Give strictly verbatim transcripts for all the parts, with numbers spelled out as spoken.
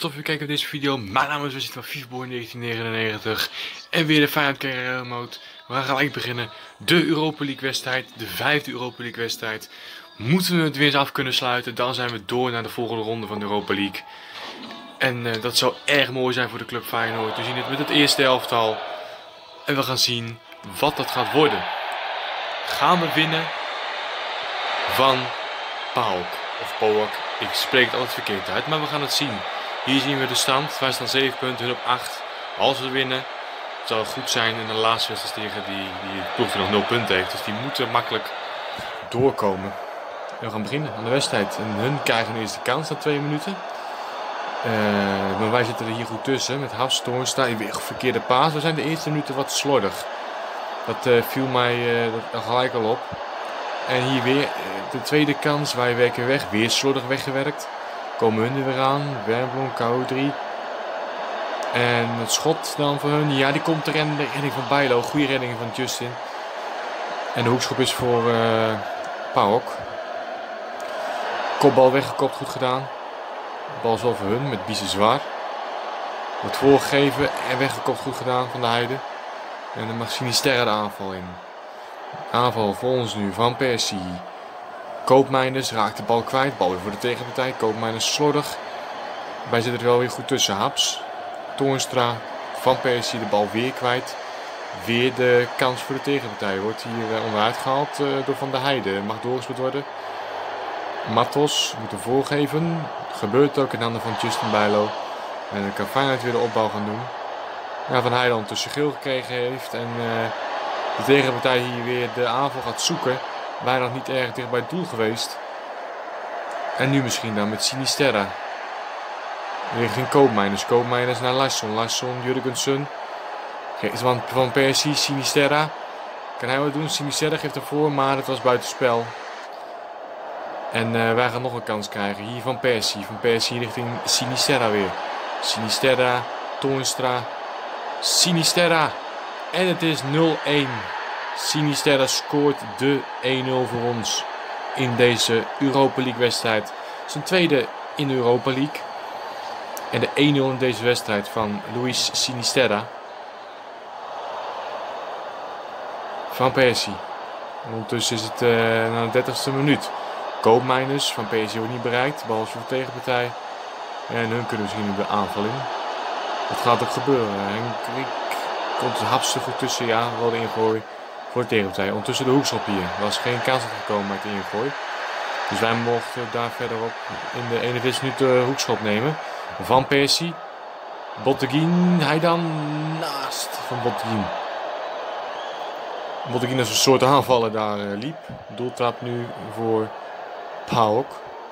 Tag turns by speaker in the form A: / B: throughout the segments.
A: tof dat je kijkt naar deze video. Mijn naam is Wesley van FIFA negentien negenennegentig en weer de Feyenoord Carrière Mode. We gaan gelijk beginnen. De Europa League wedstrijd, de vijfde Europa League wedstrijd. Moeten we het weer eens af kunnen sluiten, dan zijn we door naar de volgende ronde van de Europa League. En uh, dat zou erg mooi zijn voor de club Feyenoord. We zien het met het eerste elftal en we gaan zien wat dat gaat worden. Gaan we winnen van PAOK of PAOK? Ik spreek het altijd verkeerd uit, maar we gaan het zien. Hier zien we de stand. Wij staan zeven punten, hun op acht. Als we winnen, zou het goed zijn in de laatste wedstrijd tegen die, die ploeg die nog nul punten heeft. Dus die moeten makkelijk doorkomen. En we gaan beginnen aan de wedstrijd. En hun krijgen nu eerst de kans na twee minuten. Uh, maar wij zitten er hier goed tussen. Met Hafstoorn sta je weer verkeerde paas. We zijn de eerste minuten wat slordig. Dat uh, viel mij uh, dat gelijk al op. En hier weer uh, de tweede kans. Wij werken weg. Weer slordig weggewerkt. Komen hun er weer aan. Wernbloem, K O drie. En het schot dan van hun. Ja, die komt er. En de redding van Bijlo. Goede redding van Justin. En de hoekschop is voor uh, PAOK. Kopbal weggekopt. Goed gedaan. De bal is wel voor hun. Met Biese Zwaar. Wordt voorgegeven. En weggekopt. Goed gedaan van de Heide. En dan mag Sinisterra de aanval in. Aanval voor ons nu. Van Persie. Koopmeiners raakt de bal kwijt. Bal weer voor de tegenpartij. Koopmeiners slordig. Wij zitten er wel weer goed tussen. Haps. Toornstra. Van Persie de bal weer kwijt. Weer de kans voor de tegenpartij. Wordt hier onderuit gehaald uh, door Van der Heijden. Mag doorgespeeld worden. Matos moet hem voorgeven. Gebeurt ook in handen van Justin Bijlo. En dan kan Feyenoord weer de opbouw gaan doen. Ja, Van Heijden ondertussen geel gekregen heeft. En uh, de tegenpartij hier weer de aanval gaat zoeken. Bijna nog niet erg dicht bij het doel geweest. En nu misschien dan met Sinisterra. Richting Koopmeiners. Koopmeiners naar Larsson. Larsson, Jurgensen. Van, van Persie, Sinisterra. Kan hij wat doen? Sinisterra geeft ervoor, maar het was buitenspel. En uh, wij gaan nog een kans krijgen. Hier van Persie. Van Persie richting Sinisterra weer. Sinisterra, Toornstra. Sinisterra. En het is nul een. Sinisterra scoort de een nul voor ons in deze Europa League wedstrijd. Zijn tweede in de Europa League. En de een nul in deze wedstrijd van Luis Sinisterra. Van Persie. Ondertussen is het uh, na de dertigste minuut. Koopmeiners. Van Persie wordt niet bereikt. Bal is voor de tegenpartij. En hun kunnen misschien de aanval in. Dat gaat ook gebeuren. Henk komt de Haps er goed tussen. Ja, wel de ingooi voor de tegenpartij. Ondertussen de hoekschop hier. Er was geen kans gekomen met de ingooi. Dus wij mochten daar verderop in de eenenveertigste minuut de hoekschop nemen. Van Persie. Botteguin. Hij dan naast van Botteguin. Botteguin als een soort aanvaller daar uh, liep. Doeltrap nu voor PAOK.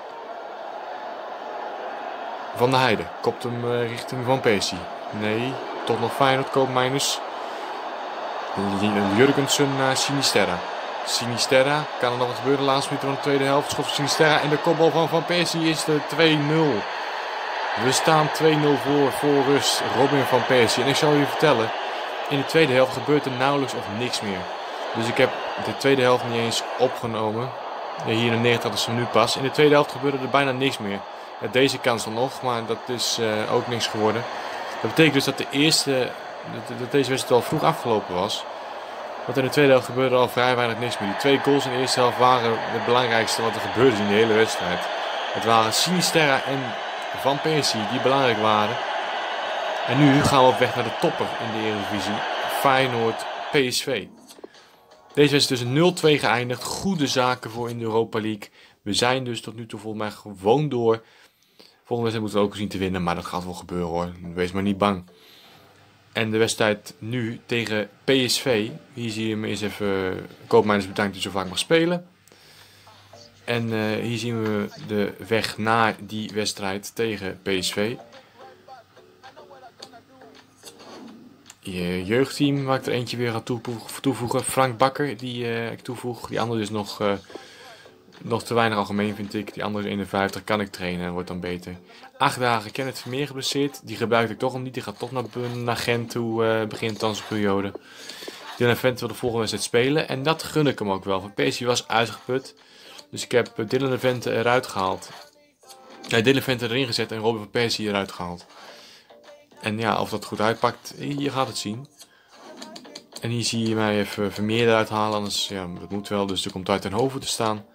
A: Van der Heijden kopt hem uh, richting Van Persie. Nee, toch nog Feyenoord. Koopmeiners. Jurgensen naar Sinisterra. Sinisterra, kan er nog wat gebeuren de laatste minuut van de tweede helft. Schot van Sinisterra en de kopbal van Van Persie is de twee nul. We staan twee nul voor, voor rust. Robin van Persie. En ik zal je vertellen, in de tweede helft gebeurt er nauwelijks of niks meer. Dus ik heb de tweede helft niet eens opgenomen. Hier in de negentigste minuut pas. In de tweede helft gebeurde er bijna niks meer. Deze kans dan nog, maar dat is uh, ook niks geworden. Dat betekent dus dat de eerste, dat, dat deze wedstrijd al vroeg afgelopen was. Want in de tweede helft gebeurde er al vrij weinig niks meer. Die twee goals in de eerste helft waren het belangrijkste wat er gebeurde in de hele wedstrijd. Het waren Sinisterra en Van Persie die belangrijk waren. En nu gaan we op weg naar de topper in de Eredivisie. Feyenoord P S V. Deze wedstrijd is dus nul twee geëindigd. Goede zaken voor in de Europa League. We zijn dus tot nu toe volgens mij gewoon door. Volgende wedstrijd moeten we ook zien te winnen. Maar dat gaat wel gebeuren hoor. Wees maar niet bang. En de wedstrijd nu tegen P S V. Hier zie je hem eens even. Koopmeiners bedankt dat hij zo vaak mag spelen. En uh, hier zien we de weg naar die wedstrijd tegen P S V. Je jeugdteam waar ik er eentje weer ga toevoegen. Frank Bakker die uh, ik toevoeg. Die andere is nog, uh, nog te weinig algemeen vind ik. Die andere is eenenvijftig. Kan ik trainen en wordt dan beter. Acht dagen Kenneth Vermeer geblesseerd. Die gebruikte ik toch al niet. Die gaat toch naar, naar Gent toe uh, begin transferperiode. Dylan Vente wil de volgende wedstrijd spelen. En dat gun ik hem ook wel. Van P S V was uitgeput. Dus ik heb Dylan Vente eruit gehaald. Ja, Dylan Vente erin gezet en Robin van Persie eruit gehaald. En ja, of dat goed uitpakt, je gaat het zien. En hier zie je mij even Vermeer eruit halen, anders, ja, dat moet wel, dus er komt uit ten Hoven te staan.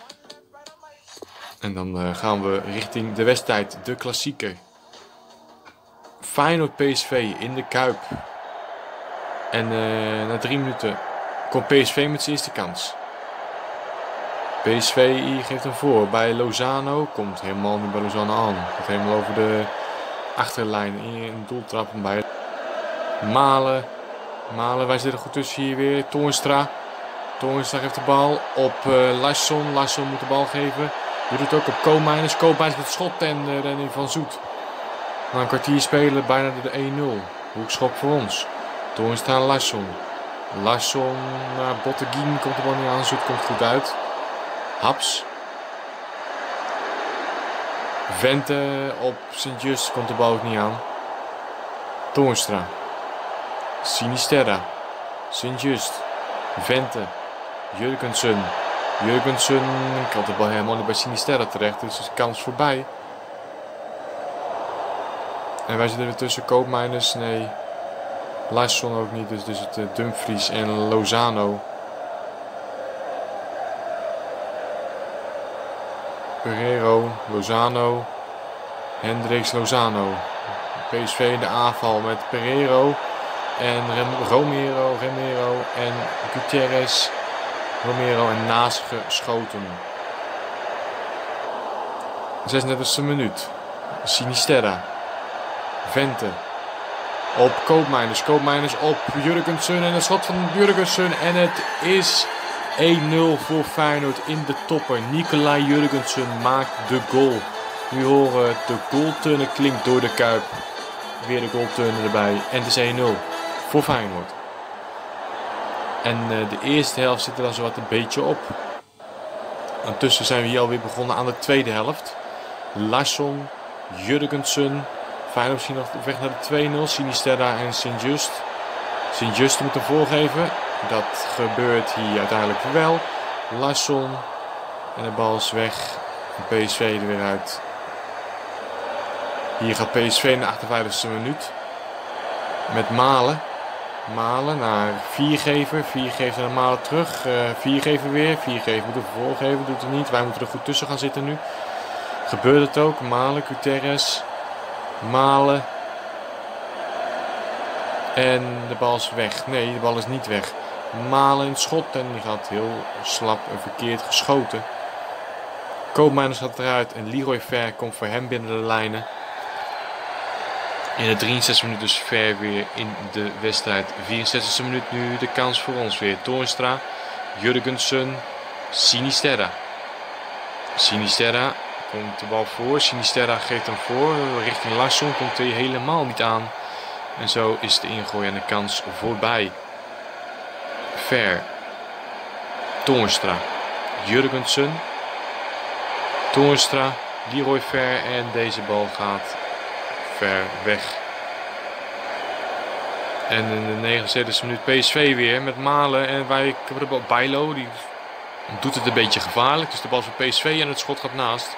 A: En dan uh, gaan we richting de wedstrijd, de klassieker. Feyenoord P S V in de Kuip. En uh, na drie minuten komt P S V met zijn eerste kans. P S V geeft hem voor bij Lozano. Komt helemaal niet bij Lozano aan. Gaat helemaal over de achterlijn in een doeltrap bij Malen. Malen, wij zitten goed tussen hier weer. Toornstra. Toornstra geeft de bal op uh, Larsson. Larsson moet de bal geven. Doet het ook op Koopmeiners. Koopmeiners met schot en uh, René van Zoet. Na een kwartier spelen bijna de één nul. Hoekschop voor ons. Toornstra Larsson. Larsson naar Botteguin. Komt de bal niet aan. Zoet komt goed uit. Haps. Vente op Sint-Just. Komt de bal ook niet aan. Toornstra. Sinisterra. Sint-Just. Vente. Jurgensen. Jurgensen. Ik had de bal helemaal niet bij Sinisterra terecht. Dus de kans voorbij. En wij zitten er tussen Koopmeiners. Nee. Larsson ook niet. Dus, dus het uh, Dumfries en Lozano. Pereiro. Lozano. Hendricks. Lozano. P S V in de aanval met Pereiro. En Rem Romero. Romero. En Gutierrez. Romero en naast geschoten. zesendertigste minuut. Sinisterra. Vente. Op Koopmeiners. Koopmeiners op Jurgensen. En een schot van Jurgensen. En het is één nul voor Feyenoord in de topper. Nicolai Jurgensen maakt de goal. Nu horen de goalturner klinkt door de Kuip. Weer de goalturner erbij. En het is één nul voor Feyenoord. En uh, de eerste helft zit er dan zo wat een beetje op. Ondertussen zijn we hier alweer begonnen aan de tweede helft. Larsson, Jurgensen. Feyenoord misschien nog op weg naar de twee nul. Sinisterra en Sint-Just. Sint-Just moet hem voorgeven. Dat gebeurt hier uiteindelijk wel. Larsson. En de bal is weg. Van P S V er weer uit. Hier gaat P S V in de achtenvijftigste minuut. Met Malen. Malen naar Viergever. Viergever naar Malen terug. Uh, Viergever weer. Viergever moet hem voorgeven. Doet het niet. Wij moeten er goed tussen gaan zitten nu. Gebeurt het ook. Malen, Gutierrez. Malen. En de bal is weg. Nee, de bal is niet weg. Malen in het schot. En die gaat heel slap en verkeerd geschoten. Koopmeiners gaat eruit. En Leroy Fer komt voor hem binnen de lijnen. In de drieënzestigste minuut dus Ver weer in de wedstrijd. vierenzestigste minuut nu de kans voor ons weer. Toornstra, Jurgensen, Sinisterra. Sinisterra komt de bal voor. Sinisterra geeft hem voor. Richting Larsson komt hij helemaal niet aan. En zo is de ingooi en de kans voorbij. Ver. Toornstra. Jurgensen. Toornstra. Leroy Ver. En deze bal gaat ver weg. En in de negenenzeventigste minuut P S V weer met Malen. En wij hebben de bal Bijlo. Die doet het een beetje gevaarlijk. Dus de bal voor P S V en het schot gaat naast.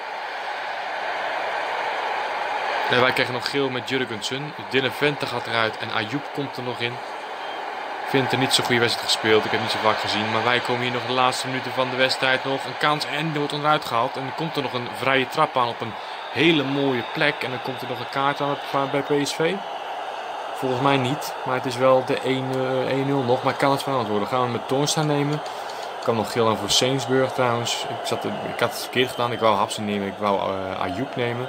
A: En wij krijgen nog geel met Jurgensen. Dylan Vente gaat eruit en Ayoub komt er nog in. Vente niet zo'n goede wedstrijd gespeeld. Ik heb niet zo vaak gezien. Maar wij komen hier nog de laatste minuten van de wedstrijd nog. Een kans en die wordt onderuit gehaald. En dan komt er nog een vrije trap aan op een hele mooie plek. En dan komt er nog een kaart aan bij P S V. Volgens mij niet. Maar het is wel de één nul nog. Maar kan het veranderd worden. Gaan we met Toornstra nemen. Ik kan nog geel aan voor Seensburg trouwens. Ik, zat, ik had het verkeerd gedaan. Ik wou Hapsen nemen. Ik wou uh, Ayoub nemen.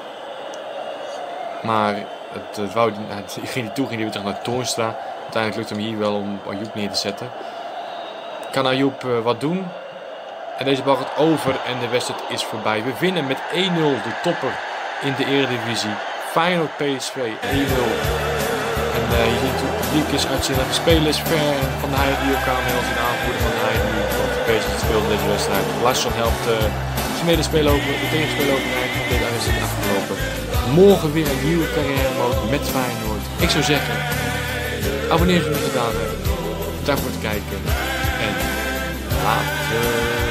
A: Maar het, het wou, het ging niet toe. Ging weer terug naar Toornstra. Uiteindelijk lukt hem hier wel om Ayoub neer te zetten. Kan Ayoub uh, wat doen. En deze bal gaat over en de wedstrijd is voorbij. We winnen met één nul de topper in de Eredivisie. Feyenoord P S V één nul. En uh, je ziet hoe het publiek is uitzien. De spelers Ver van de Heide die ook aan als een aanvoerder van de Heide die op de P S V speelt in deze wedstrijd. Larsson helpt uh, zijn medespeler over, de tegenspeler overeind van deze wedstrijd afgelopen. Morgen weer een nieuwe carrière mode met Feyenoord. Ik zou zeggen, abonneer als je het gedaan hebt. Bedankt voor het kijken en later.